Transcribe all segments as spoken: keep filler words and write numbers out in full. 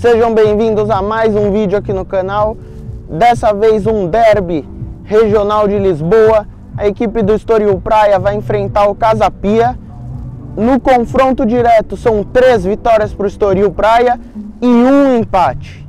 Sejam bem-vindos a mais um vídeo aqui no canal. Dessa vez um derby regional de Lisboa. A equipe do Estoril Praia vai enfrentar o Casa Pia. No confronto direto são três vitórias para o Estoril Praia e um empate.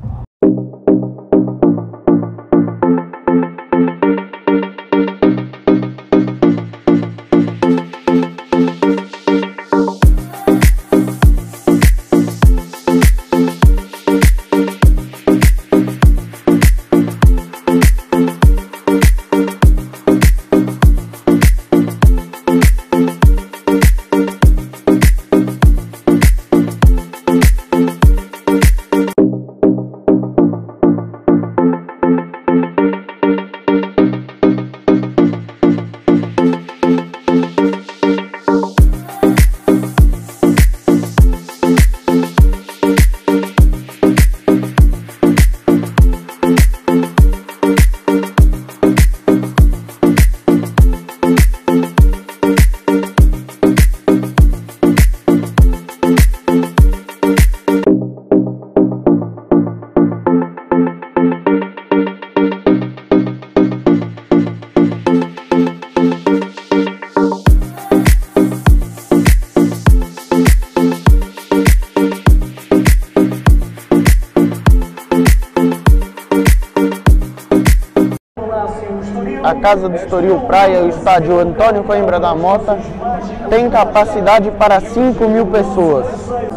A casa do Estoril Praia, o estádio Antônio Coimbra da Mota, tem capacidade para cinco mil pessoas.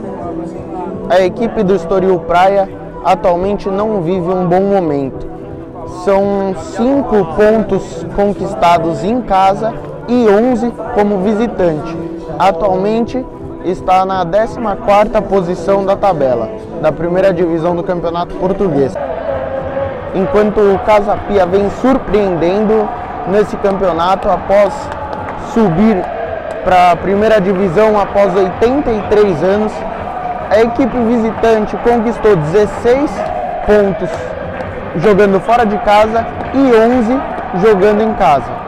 A equipe do Estoril Praia atualmente não vive um bom momento. São cinco pontos conquistados em casa e onze como visitante. Atualmente está na décima quarta posição da tabela, da primeira divisão do Campeonato Português. Enquanto o Casa Pia vem surpreendendo nesse campeonato após subir para a primeira divisão após oitenta e três anos, a equipe visitante conquistou dezesseis pontos jogando fora de casa e onze jogando em casa.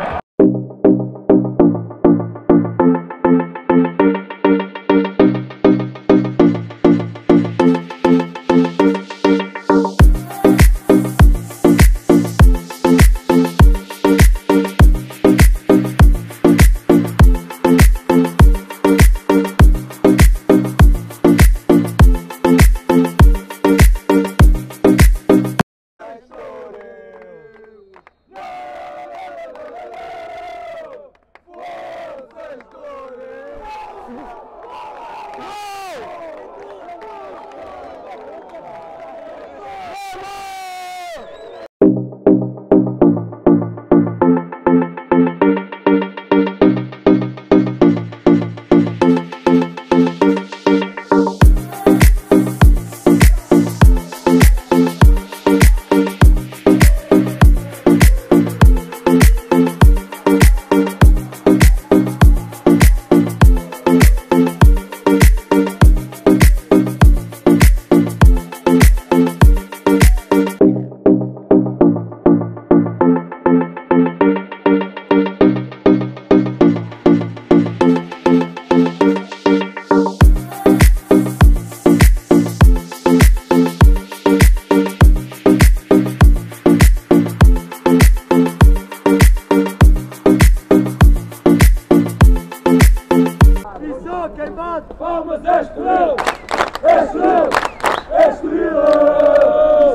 Vamos, Estoril! Estoril! Estoril!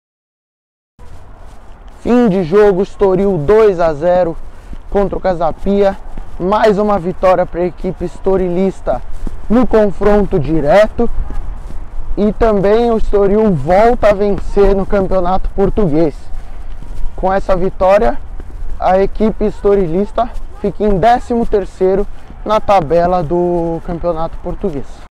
Fim de jogo, Estoril dois a zero contra o Casa Pia. Mais uma vitória para a equipe estorilista no confronto direto. E também o Estoril volta a vencer no Campeonato Português. Com essa vitória, a equipe estorilista fica em décimo terceiro na tabela do Campeonato Português.